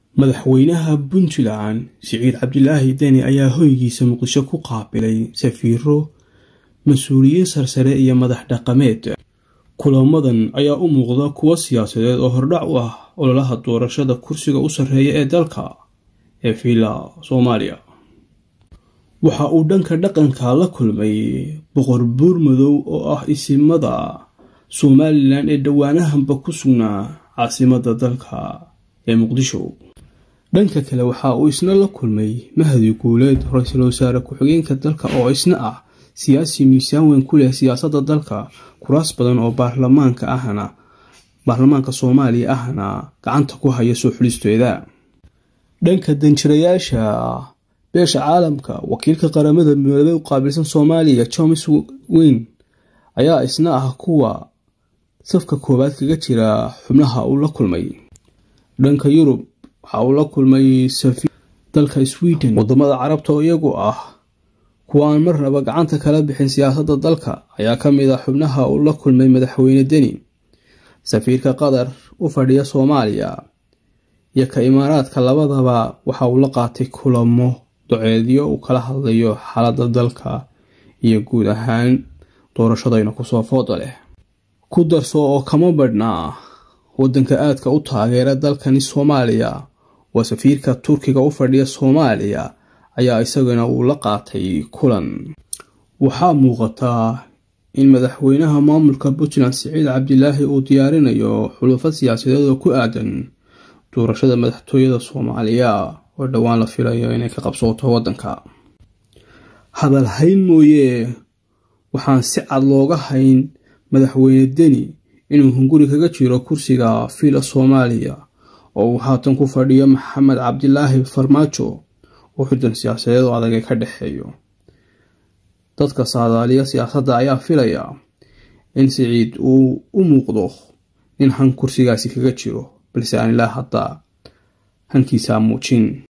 madaxweynaha Puntland Siciid Cabdilaahi Deni ayaa hoygiisa Muqdisho ku qaabilay safiiro, mas'uuliyiin sarsare iyo madax dhaqameed. Kulamadan ayaa u muuqda kuwo siyaasadeed oo hordhac u ah ololaha doorashada kursiga u sarreeya ee dalka ee Villa Soomaaliya. waxa uu dhanka dhaqanka la kulmay boqor Buurmadow oo ah isimada Somaliland ee dhawaanahanba ku sugnaa caasimadda dalka ee Muqdisho. dhanka kale waxa uu isna la kulmay Mahdi Guuleed, ra'iisul wasaare ku-xigeenka dalka oo isna ah siyaasi miisaan weyn ku leh siyaasadda dalka, kuraas badan oo baarlamaanka Soomaaliya ahna gacanta ku haya soo xulisteeda. dhanka danjirayaasha beesha caalamka, wakiilka qaramada midoobay u qaabilsan Soomaaliya James Wynne ayaa isna ah kuwa safka koobaad kaga jira xubnaha uu la kulmay. dhanka Yurub waxa uu la kulmay safiir dalka Sweden. wadamada Carabta oo iyagu ah kuwa aan marnaba gacanta kala bixin siyaasadda dalka ayaa ka mid ah xubnaha uu la kulmay madaxweyne Deni. safiirka Qatar u fadhiya Soomaaliya iyo ka Imaaraadka labadaba waxa uu la qaatay kulamo doceedyo uu kala hadlayo xaaladda dalka iyo guud ahaan doorashadayna ku soo foodo leh. ku darso oo kama badhnaa wadanka aadka u taageera dalkani Soomaaliya waa safiirka Turkiga u fadhiya Soomaaliya ayaa isagana uu la qaatay kulan. waxaa muuqata in madaxweynaha maamulka Puntland Siciid Cabdilaahi uu diyaarinayo xulufo siyaasadeed oo ku aadan doorashada madaxtooyada Soomaaliya oo dhawaan la filayo inay ka qabsooto wadanka. hadal hayn mooye waxaan si cad looga hayn madaxweyne Deni inuu hunguri kaga jiro kursiga Villa Soomaaliya oo uu haatan ku fadhiyo Maxamed Cabdilaahi Farmaajo oo xudun siyaasadeed oo adag ka dhaxeeyo. dadka saadaaliya siyaasadda ayaa filaya in Siciid uu u muuqdo in han kursigaasi kaga jiro, balse aan ilaa hadda hankiisa muujin.